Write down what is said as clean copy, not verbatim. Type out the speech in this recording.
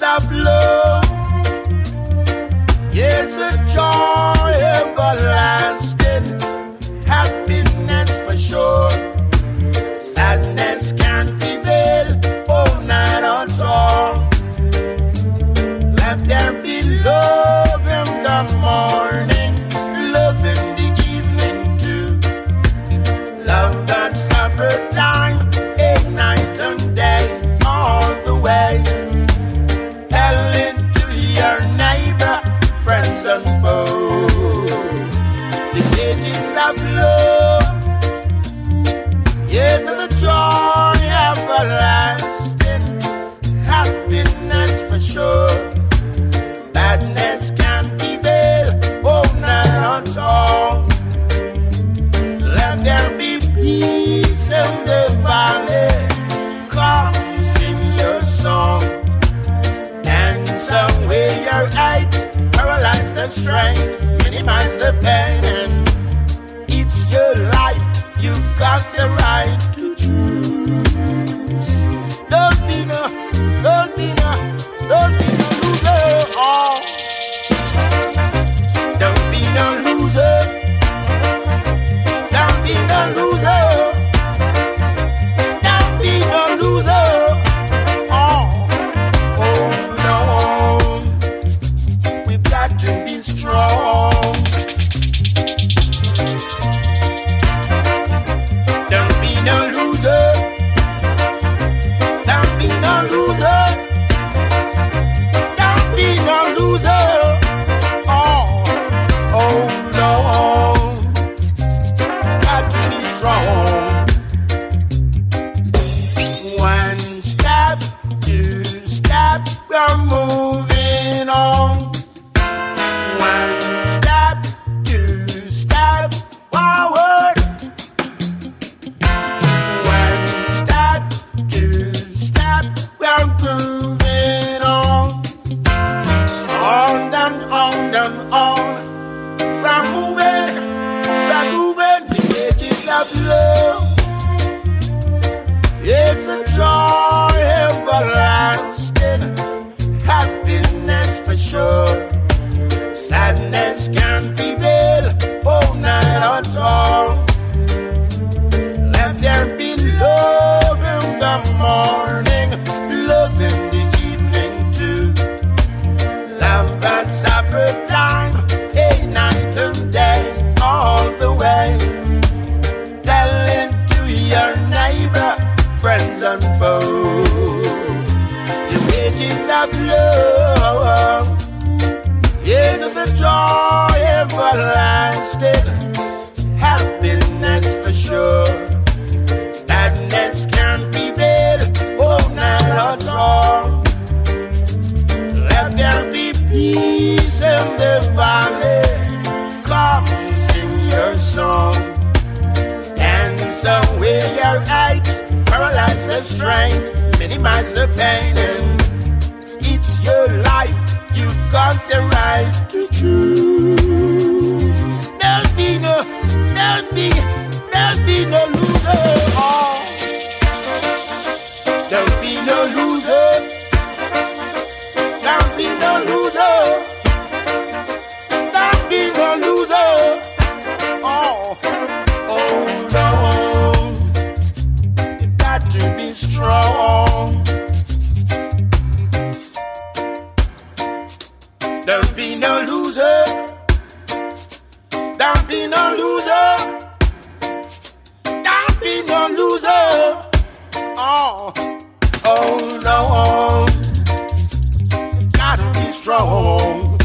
of love. Yes, a joy everlasting, happiness for sure. Sadness can't prevail, oh, not at all. Let there be love in the morning, love in the evening too. Love at supper time, night and day, all the way. Tell it to your neighbor, friends and foes. The ages of love, years of the joy everlasting, happiness for sure. Badness can't prevail, oh, not at all. Let there be peace in the valley. Come sing your song, and some way your heights paralyze the strain, minimize the pain, and it's your life, you've got the right to choose. Don't be no loser, oh. Don't be no loser, don't be no loser. It's a joy everlasting, happiness for sure. Sadness can't prevail, oh, not at all. Let there be love in the morning, love in the evening too. Love at supper time, night and day, all the way. Tell it to your neighbor, friends and foes. The wages of love, years of the joy everlasting, happiness for sure. Sadness can't prevail, oh, not at all. Let there be peace in the valley. Come sing your song, and some way your heights paralyze the strain, minimize the pain, and it's your life, you've got the right to choose. Don't be no loser, oh. Don't be no loser, don't be no loser, don't be no loser, oh, oh no. To be strong. Don't be no loser. Don't be no loser. Don't be no loser. Oh, oh no. You gotta be strong.